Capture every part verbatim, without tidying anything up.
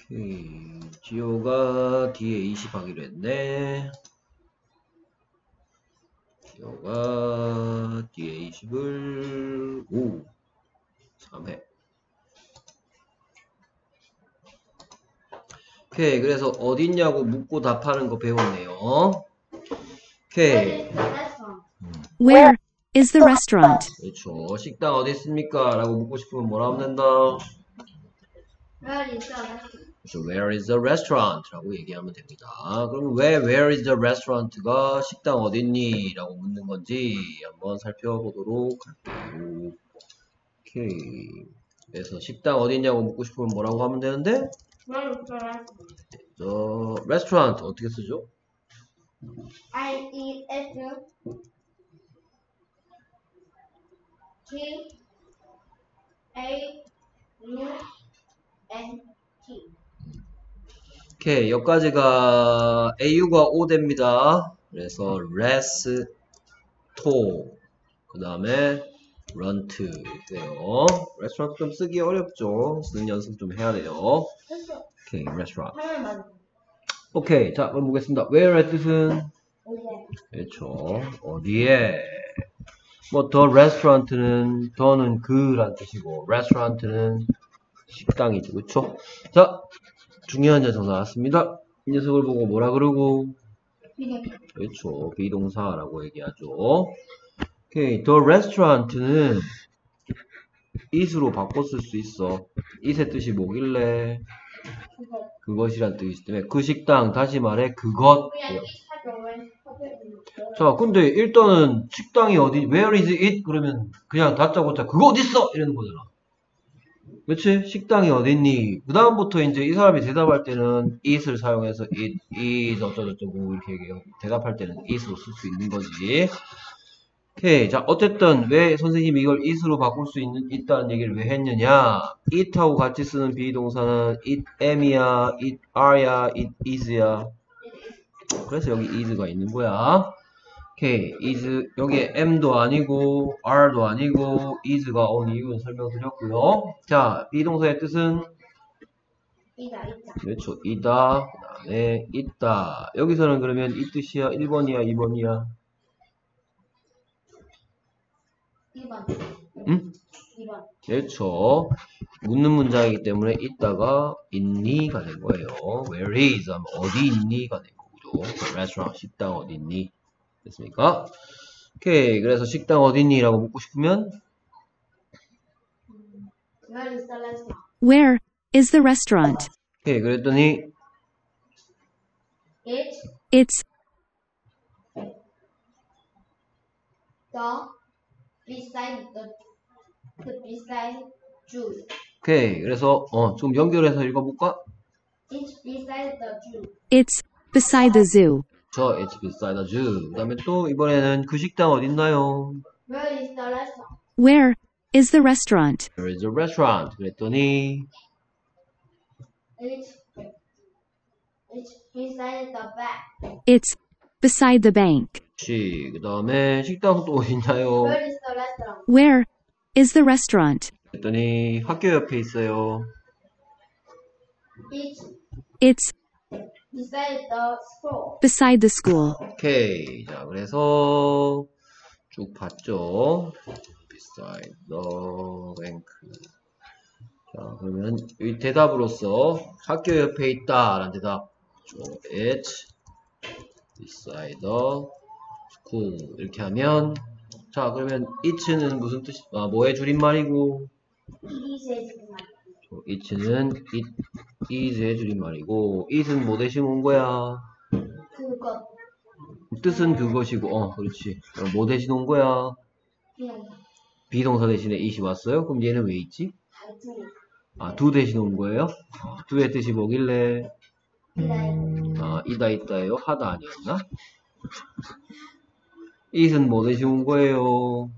오케이. 지호가 뒤에 이십 하기로 했네. 지호가 뒤에 이십을 오, 삼 회. 오케이. 그래서 어딨냐고 묻고 답하는 거 배웠네요. 오케이. Where is the restaurant? 그렇죠. 식당 어디 있습니까? 라고 묻고 싶으면 뭐라 하면 된다? Where is the restaurant? 그렇죠. Where is the restaurant? 라고 얘기하면 됩니다. 그럼 왜 Where is the restaurant가 식당 어딨니? 라고 묻는 건지 한번 살펴보도록 할게요. 오케이. 그래서 식당 어딨냐고 묻고 싶으면 뭐라고 하면 되는데? Where is the restaurant? 저 restaurant 어떻게 쓰죠? I E S T A U N T. 오케이. 여기까지가 에이유가 오 됩니다. 그래서 레스토 그 다음에 런트 돼요. 레스토랑트 좀 쓰기 어렵죠. 쓰는 연습 좀 해야 돼요. 오케이. 레스토랑트. 하면 맞아. 오케이. 자, 그럼 보겠습니다. where의 뜻은? 어디에? 그렇죠. 어디에? 뭐, the restaurant는, 더는 그란 뜻이고, restaurant는 식당이죠. 그쵸? 자, 중요한 녀석 나왔습니다. 이 녀석을 보고 뭐라 그러고? 그렇죠. 비동사라고 얘기하죠. 오케이. the restaurant는 it으로 바꿔 쓸 수 있어. it의 뜻이 뭐길래? 그것이란 뜻이기 때문에 그 식당, 다시 말해 그것. 자, 근데 일단은 식당이 어디, where is it? 그러면 그냥 다짜고짜 그거 어딨어? 이러는 거잖아. 그치? 식당이 어딨니? 그 다음부터 이제 이 사람이 대답할 때는 it을 사용해서 it, is 어쩌고저쩌고 이렇게 얘기해요. 대답할 때는 it으로 쓸 수 있는 거지. 오케이. 자, 어쨌든 왜 선생님이 이걸 it으로 바꿀 수 있는, 있다는 얘기를 왜 했느냐? it하고 같이 쓰는 비동사는 it am이야, it are야, it is야. 그래서 여기 is가 있는 거야. 오케이. is, 여기에 am도 아니고, are도 아니고, is가 온 이유는 설명드렸고요. 자, 비동사의 뜻은? 이다, 이다. 그렇죠. 이다. 그 다음에 있다. 여기서는 그러면 이 뜻이야? 일 번이야? 이 번이야? 이 번. 응? 이 번. 그렇죠. 묻는 문장이기 때문에 있다가 있니가 된 거예요. Where is? 하면 어디 있니가 된 거죠. restaurant, 식당 어디 있니? 됐습니까? 오케이. 그래서 식당 어디 있니? 라고 묻고 싶으면 Where is the restaurant? Where is the restaurant? 오케이. 그랬더니 It It's the beside the the beside Jew. 오케이. 그래서 어, 좀 연결해서 읽어볼까? It's beside the Jew. it's beside the zoo. 저 It's beside the zoo. 그 다음에 또 이번에는 그 식당 어딨나요? Where is the restaurant? Where is the restaurant? There is a restaurant. 그랬더니 It's it's beside the back. It's beside the bank. 그렇지. 그 다음에 식당 또 어딨나요? Where is the restaurant? Where is the restaurant? 그랬더니 학교 옆에 있어요. It's It's beside the school. beside the school. 오케이. 자, 그래서 쭉 봤죠. beside the bank. 자, 그러면 이 대답으로서 학교 옆에 있다 라는 대답. It's beside the school. 이렇게 하면 자, 그러면 it는 무슨 뜻이, 아, 뭐의 줄임말이고? 이세 it는 it is의 줄임말이고, it은 뭐 대신 온 거야? 그것 뜻은 그것이고, 어, 그렇지. 그럼 뭐 대신 온 거야? 그냥 비동사 대신에 it이 왔어요? 그럼 얘는 왜 있지? 아주 아, 두 대신 온 거예요? 어, 두의 뜻이 뭐길래? 이다 아, 이다 있다예요? 하다 아니었나? it은 뭐 대신 온 거예요?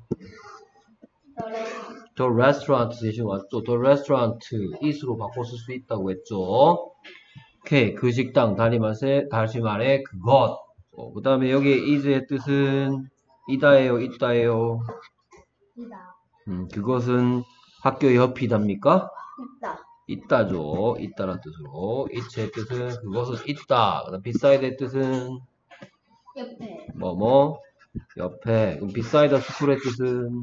the restaurant. the restaurant 대신 왔죠. the restaurant it으로 바꿔 쓸 수 있다고 했죠. 오케이. 그 식당, 다시 말해, 다시 말해, 그것. 어, 그 다음에 여기에 is의 뜻은 이다예요, 있다예요? 이다 음, 그것은 학교 옆이답니까? 있다 있다죠. 있다란 뜻으로. it의 뜻은 그것은 있다. 그다음 beside의 뜻은 옆에. 뭐뭐 옆에. 그럼 beside the school의 뜻은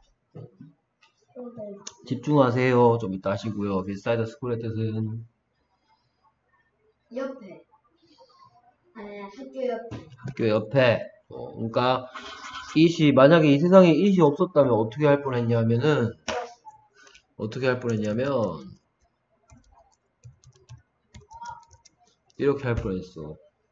집중하세요. 좀 이따 하시고요. beside the school의 뜻은 옆에. 아니, 학교 옆에. 학교 옆에. 어, 그러니까 it이 만약에 이 세상에 it이 없었다면 어떻게 할 뻔했냐면은 어떻게 할 뻔했냐면 이렇게 할 뻔했어.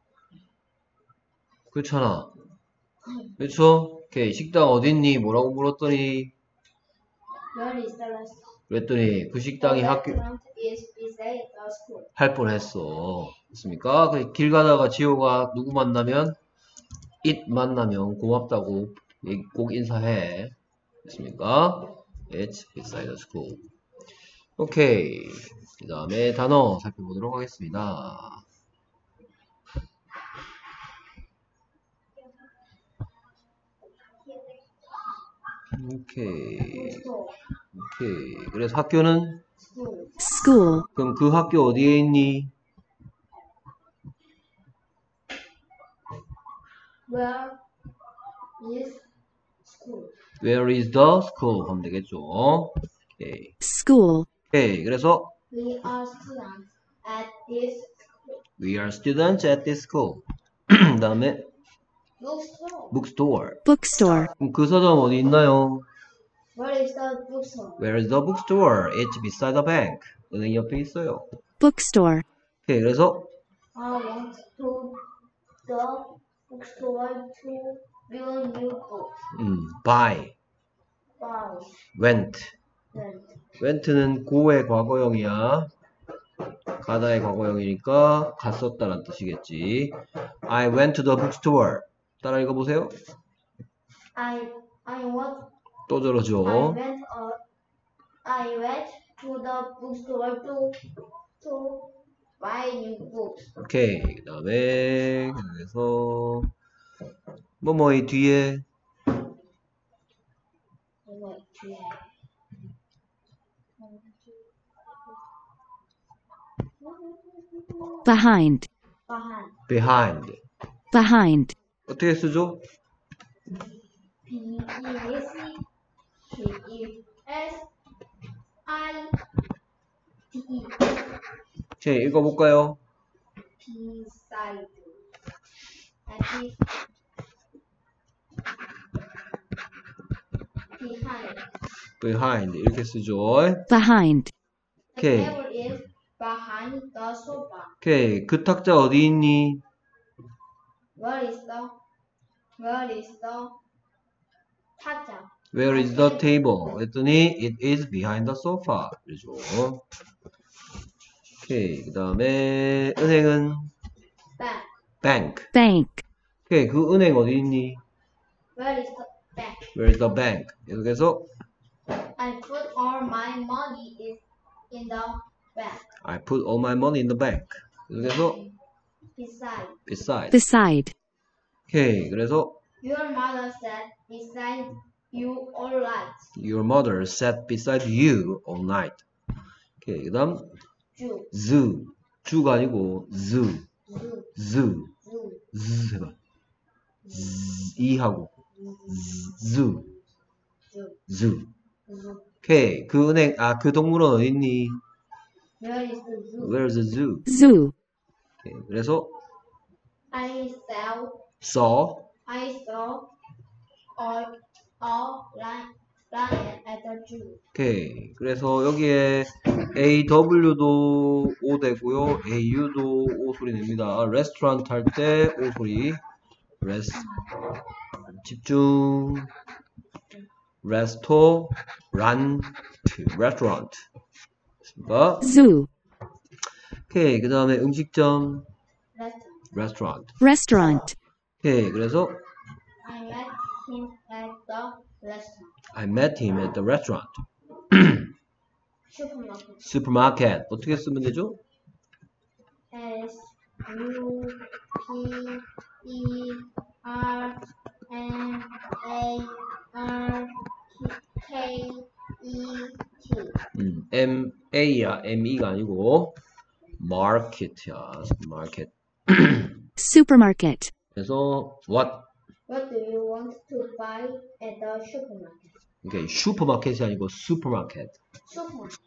그렇잖아. 그렇죠? 오케이. 식당 어딨니? 뭐라고 물었더니 Where is the restaurant? 그랬더니 그 식당이 The 학교 restaurant is beside the school. 할 뻔했어. 됐습니까? 그 길 가다가 지호가 누구 만나면 it 만나면 고맙다고 꼭 인사해. 됐습니까? It's beside the school. 오케이. 그 다음에 단어 살펴보도록 하겠습니다. 오케이. Store. 오케이. 그래서 학교는 School. School. 그럼 그 학교 어디에 있니? Where is school? Where is the school? 하면 되겠죠. 오케이. School. 오케이. 그래서 We are students at this school. We are students at this school. 그 다음에 Bookstore. bookstore. Bookstore. 그럼 그 서점 어디 있나요? Where is the bookstore? Where is the bookstore? It's beside the bank. 은행 옆에 있어요. Bookstore. 오케이. 그래서 I went to the bookstore to buy new books. 음, buy, Buy. went. Went. went는 go의 과거형이야. 가다의 과거형이니까 갔었다는 뜻이겠지. I went to the bookstore. 따라 읽어보세요. I I went 또 I 저러죠. went uh, I went to the bookstore to to buy new books. 오케이. 그 다음에 그래서 뭐뭐의 뒤에 이거 뒤에. Behind. Behind. behind. Behind. 어떻게 쓰죠? B E C K E S I D E. 오케이. 읽어볼까요? Beside. And behind. behind. 이렇게 쓰죠. Behind. The 오케이. table is behind the sofa. 오케이. 그 탁자 어디 있니? Where is the Where is the 탁자? Where is the table? 했더니 it is behind the sofa. 그러죠. 오케이. 그 다음에 은행은 Bank. bank. Bank. 오케이. 그 은행 어디 있니? Where is the bank? Where is the bank? 계속해서 I put all my money is in the bank. I put all my money in the bank. 계속해서 Beside. beside. Beside. 오케이. 그래서 Your mother sat beside you all night. your mother sat beside you all night. 오케이. 그 다음 Zoo. zoo. 주가 아니고 zoo. Zoo. zoo. Zoo. z 해봐. z, 이 하고 zoo. Zoo. zoo. Zoo. 오케이. 그 은행, 아, 그 동물원 어디 있니? Where is the zoo? Where's the zoo? Zoo. 오케이. 그래서 I saw saw, I saw a a lion lion at the zoo. 오케이. 그래서 여기에 에이더블유도 O 되고요. 에이유도 O 소리 냅니다. 레스토랑트 할 때 O 소리. 레스, 집중. 레스토란트, 레스토랑트. 됐습니까? Zoo. 오케이. 그 다음에 음식점, Restaurant. 레스토랑트. Restaurant. 오케이. 그래서 I met him at the restaurant. I met him at the restaurant. Supermarket. 슈퍼마켓. 어떻게 쓰면 되죠? S U P E R M A R K E T. 음, M A야, M E가 아니고 market야, market. Supermarket. 그래서 what? What do you want to buy at the supermarket? 이게 슈퍼마켓이 아니고 슈퍼마켓. 슈퍼마켓.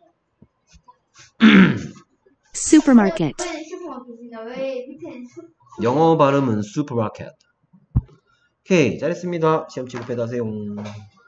Supermarket. 왜 슈퍼마켓이냐? 왜 밑에는 슈? 영어 발음은 슈퍼마켓. 오케이, 잘했습니다. 시험 취급해 다세요.